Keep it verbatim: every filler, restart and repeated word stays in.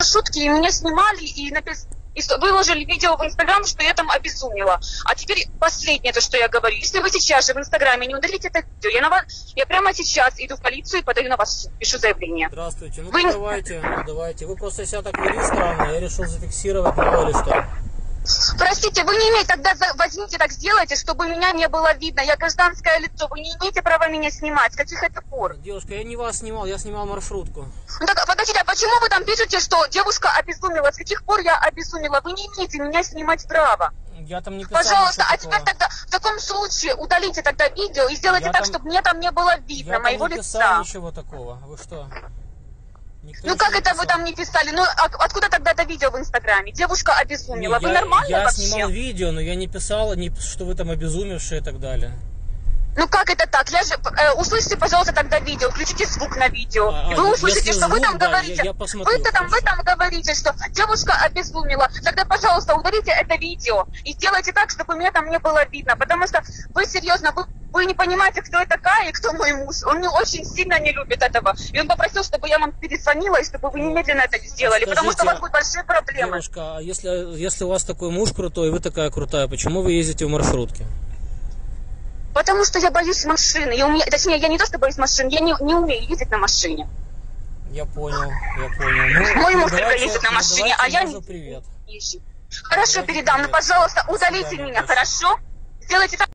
маршрутке, и меня снимали, и написали, и выложили видео в Инстаграм, что я там обезумела. А теперь последнее, то, что я говорю. Если вы сейчас же в Инстаграме не удалите это видео, я, на вас, я прямо сейчас иду в полицию и подаю на вас, пишу заявление. Здравствуйте. Ну, вы... давайте, давайте. Вы просто себя так вели странно, я решил зафиксировать, мало ли что. Простите, вы не имеете, тогда возьмите, так сделайте, чтобы меня не было видно. Я гражданское лицо, вы не имеете права меня снимать. С каких это пор? Девушка, я не вас снимал, я снимал маршрутку. Ну так, подождите, а почему вы там пишете, что девушка обезумела? С каких пор я обезумела? Вы не имеете меня снимать права. Я там не писал. Пожалуйста, а такого. теперь тогда в таком случае удалите тогда видео и сделайте я так, там... чтобы мне там не было видно я моего там не лица. писал ничего такого. Вы что? Никто ну как это писал. вы там не писали? Ну а, откуда тогда это видео в Инстаграме? Девушка обезумела. Не, вы я, нормально я вообще? Я снимал видео, но я не писал, не, что вы там обезумевшие и так далее. Ну как это так? Я же, э, услышите, пожалуйста, тогда видео, включите звук на видео. А, и вы услышите, что звук, вы там да, говорите. Я, я посмотрю, вы, там, вы там говорите, что девушка обезумела. Тогда, пожалуйста, удалите это видео и сделайте так, чтобы меня там не было видно. Потому что вы серьезно, вы, вы не понимаете, кто я такая и кто мой муж. Он не очень сильно не любит этого. И он попросил, чтобы я вам перезвонила и чтобы вы немедленно это сделали. Скажите, потому что у вас будут большие проблемы. Девушка, а если, если у вас такой муж крутой, вы такая крутая, почему вы ездите в маршрутке? Потому что я боюсь машины. Я уме... Точнее, я не то, что боюсь машин, я не, не умею ездить на машине. Я понял, я понял. Ну, мой муж ну, только ездит на машине, а я не привет. езжу. Хорошо, давайте передам, но, пожалуйста, удалите меня, хорошо? Сделайте так.